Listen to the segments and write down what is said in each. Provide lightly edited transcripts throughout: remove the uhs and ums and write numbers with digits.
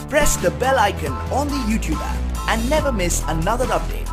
Press the bell icon on the YouTube app and never miss another update.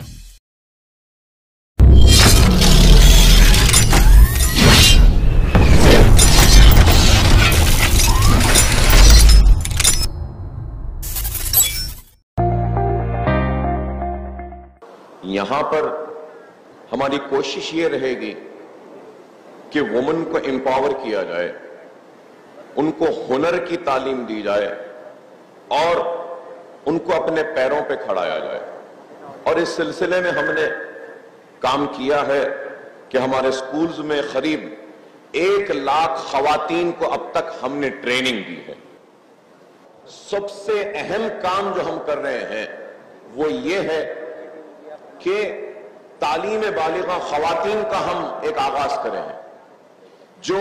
यहां पर हमारी कोशिश ये रहेगी कि वुमेन को एम्पावर किया जाए, उनको हुनर की तालीम दी जाए और उनको अपने पैरों पे खड़ाया जाए। और इस सिलसिले में हमने काम किया है कि हमारे स्कूल्स में करीब 1 लाख खवातीन को अब तक हमने ट्रेनिंग दी है। सबसे अहम काम जो हम कर रहे हैं वो ये है कि तालीम बालिगा खवातीन का हम एक आगाज करें हैं। जो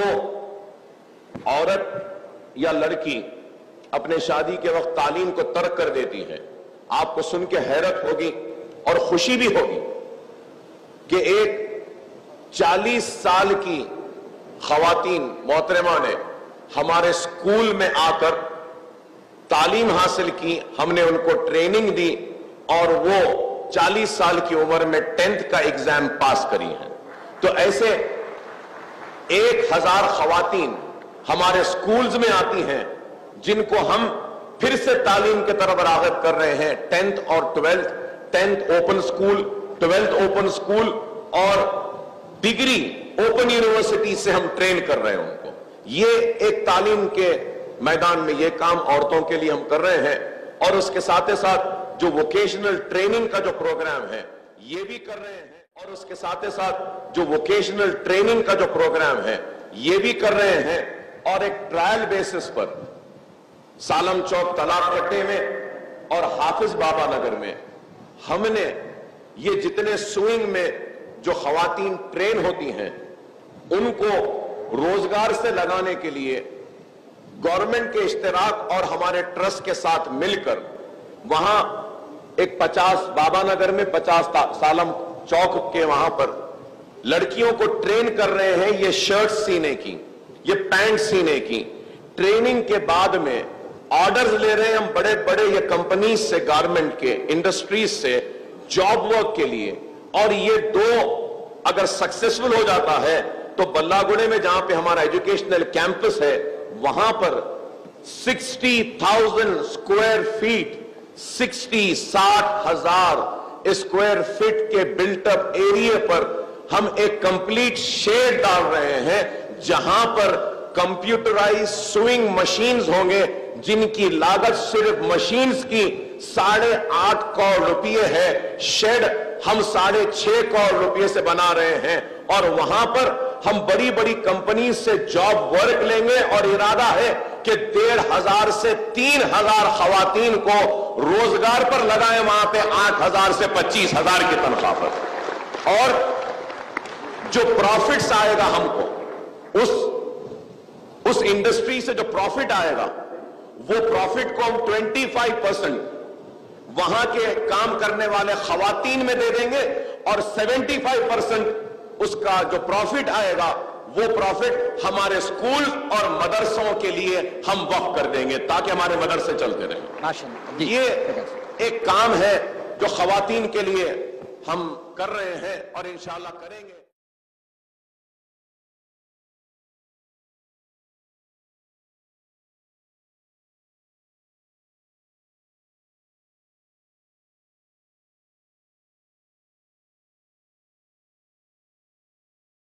औरत या लड़की अपने शादी के वक्त तालीम को तर्क कर देती है, आपको सुन के हैरत होगी और खुशी भी होगी कि एक 40 साल की खवातीन मोहतरमा ने हमारे स्कूल में आकर तालीम हासिल की, हमने उनको ट्रेनिंग दी और वो 40 साल की उम्र में 10th का एग्जाम पास करी है। तो ऐसे 1000 खवातीन हमारे स्कूल्स में आती हैं जिनको हम फिर से तालीम की तरफ राग़िब कर रहे हैं। 10th और 12th, 10th open school, 12th open school और डिग्री ओपन यूनिवर्सिटी से हम ट्रेन कर रहे हैं उनको। ये एक तालीम के मैदान में ये काम औरतों के लिए हम कर रहे हैं और उसके साथ ही साथ जो वोकेशनल ट्रेनिंग का जो प्रोग्राम है ये भी कर रहे हैं और उसके साथ ही साथ जो वोकेशनल ट्रेनिंग का जो प्रोग्राम है ये भी कर रहे हैं। और एक ट्रायल बेसिस पर सालम चौक तालाब कट्टे में और हाफिज बाबा नगर में हमने ये जितने स्विंग में जो खवातीन ट्रेन होती हैं उनको रोजगार से लगाने के लिए गवर्नमेंट के इश्तिराक और हमारे ट्रस्ट के साथ मिलकर वहां एक 50 बाबा नगर में 50 सालम चौक के वहां पर लड़कियों को ट्रेन कर रहे हैं ये शर्ट सीने की, ये पैंट सीने की। ट्रेनिंग के बाद में ऑर्डर्स ले रहे हैं हम बड़े बड़े ये कंपनीज से, गारमेंट के इंडस्ट्रीज से जॉब वर्क के लिए। और ये 2 अगर सक्सेसफुल हो जाता है तो बल्लागुड़े में जहां पे हमारा एजुकेशनल कैंपस है वहां पर 60,000 स्क्वायर फीट 60,000 स्क्वायर फीट के बिल्टअप एरिया पर हम एक कंप्लीट शेड डाल रहे हैं जहां पर कंप्यूटराइज स्विंग मशीन्स होंगे जिनकी लागत सिर्फ मशीन्स की 8.5 करोड़ रुपए है। शेड हम 6.5 करोड़ रुपए से बना रहे हैं और वहां पर हम बड़ी बड़ी कंपनी से जॉब वर्क लेंगे और इरादा है कि 1,500 से 3,000 खवातीन को रोजगार पर लगाएं वहां पे 8,000 से 25,000 की तनख्वाह पर। और जो प्रॉफिट्स आएगा हमको उस इंडस्ट्री से जो प्रॉफिट आएगा वो प्रॉफिट को हम 25% वहां के काम करने वाले खवातीन में दे देंगे और 75% उसका जो प्रॉफिट आएगा वो प्रॉफिट हमारे स्कूल और मदरसों के लिए हम वक्फ कर देंगे ताकि हमारे मदरसे चलते रहें। ये एक काम है जो खवातीन के लिए हम कर रहे हैं और इंशाअल्लाह करेंगे।